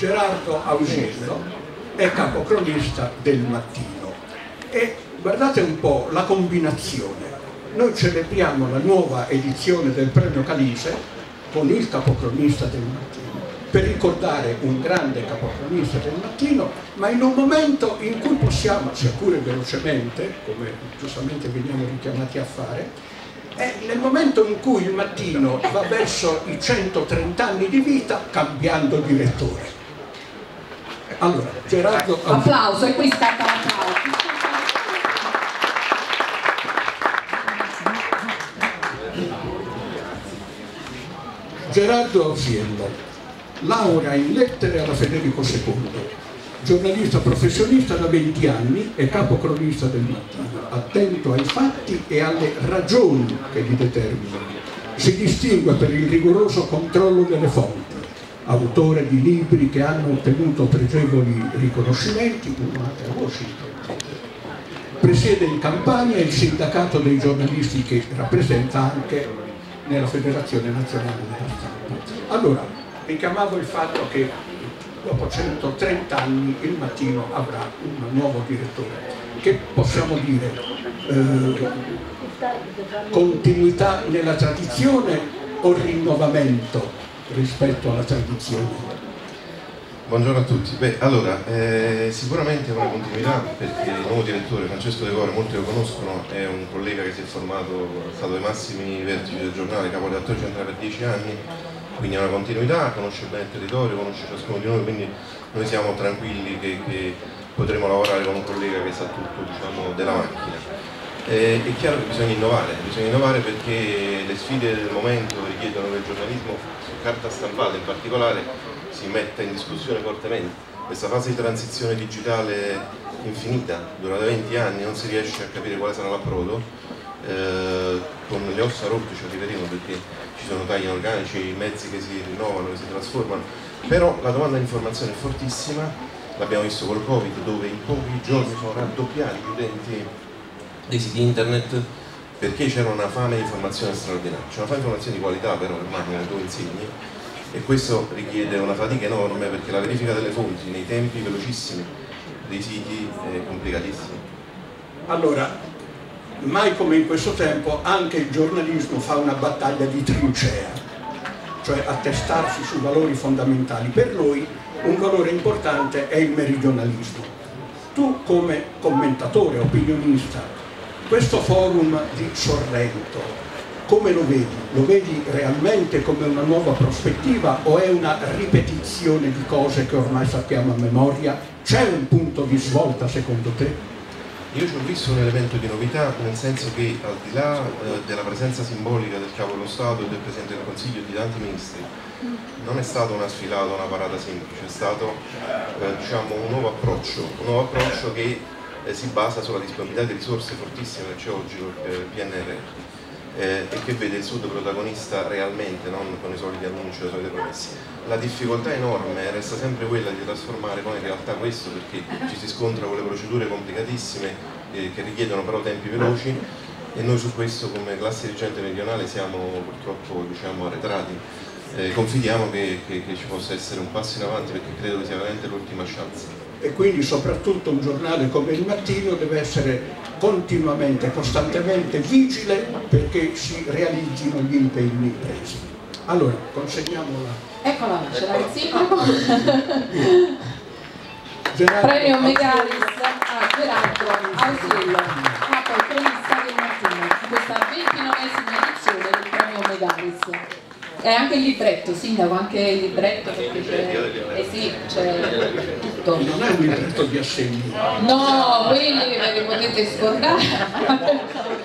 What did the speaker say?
Gerardo Ausiello è capocronista del Mattino e guardate un po' la combinazione. Noi celebriamo la nuova edizione del premio Calise con il capocronista del Mattino per ricordare un grande capocronista del Mattino, ma in un momento in cui possiamo, sia pure velocemente, come giustamente veniamo richiamati a fare, è nel momento in cui il Mattino va verso i 130 anni di vita cambiando direttore. Allora, Gerardo... Applauso, e qui scatta l'applauso. Gerardo Ausiello, laurea in lettere alla Federico II, giornalista professionista da 20 anni e capocronista del Mattino, attento ai fatti e alle ragioni che li determinano. Si distingue per il rigoroso controllo delle fonti, autore di libri che hanno ottenuto pregevoli riconoscimenti, pubblicati a Washington. Presiede in Campania il sindacato dei giornalisti che rappresenta anche nella Federazione Nazionale della Stampa. Allora, richiamavo il fatto che dopo 130 anni il Mattino avrà un nuovo direttore. Che possiamo dire? Continuità nella tradizione o rinnovamento rispetto alla tradizione? Buongiorno a tutti. Beh, allora, sicuramente una continuità, perché il nuovo direttore Francesco De Core, molti lo conoscono, è un collega che si è formato, è stato ai massimi vertici del giornale, caporedattore centrale per 10 anni, quindi è una continuità, conosce bene il territorio, conosce ciascuno di noi, quindi noi siamo tranquilli che potremo lavorare con un collega che sa tutto, diciamo, della macchina. È chiaro che bisogna innovare perché le sfide del momento richiedono che il giornalismo su carta stampata in particolare si metta in discussione fortemente. Questa fase di transizione digitale infinita, dura da 20 anni, non si riesce a capire quale sarà l'approdo, con le ossa rotte ci arriveremo perché ci sono tagli organici, i mezzi che si rinnovano, che si trasformano, però la domanda di informazione è fortissima, l'abbiamo visto col Covid, dove in pochi giorni sono raddoppiati gli utenti dei siti internet perché c'era una fame di informazione straordinaria. C'è una fame di informazione di qualità però, ormai come tu insegni, e questo richiede una fatica enorme perché la verifica delle fonti nei tempi velocissimi dei siti è complicatissima. Allora, mai come in questo tempo anche il giornalismo fa una battaglia di trincea, cioè attestarsi su valori fondamentali. Per noi un valore importante è il meridionalismo. Tu come commentatore, opinionista, questo forum di Sorrento, come lo vedi? Lo vedi realmente come una nuova prospettiva o è una ripetizione di cose che ormai sappiamo a memoria? C'è un punto di svolta secondo te? Io ci ho visto un elemento di novità, nel senso che al di là della presenza simbolica del Capo dello Stato e del Presidente del Consiglio e di tanti ministri, non è stata una sfilata, una parata semplice, è stato diciamo, un nuovo approccio che si basa sulla disponibilità di risorse fortissime che c'è oggi col PNRR. E che vede il Sud protagonista realmente, non con i soliti annunci o le solite promesse. La difficoltà enorme resta sempre quella di trasformare poi in realtà questo, perché ci si scontra con le procedure complicatissime che richiedono però tempi veloci e noi su questo come classe dirigente meridionale siamo purtroppo diciamo, arretrati. Confidiamo che ci possa essere un passo in avanti perché credo che sia veramente l'ultima chance. E quindi soprattutto un giornale come il Mattino deve essere continuamente, costantemente vigile perché si realizzino gli impegni presi. Allora, consegniamola. Eccola, ce l'ha il sindaco. Premio Megaris a Gerardo Ausiello, capocronista del Mattino, in questa 29esima edizione del premio Megaris. E anche il libretto, sindaco, anche il libretto perché c'è, sì, c'è tutto. Non è un libretto di assegni. No, quelli ve li potete scordare.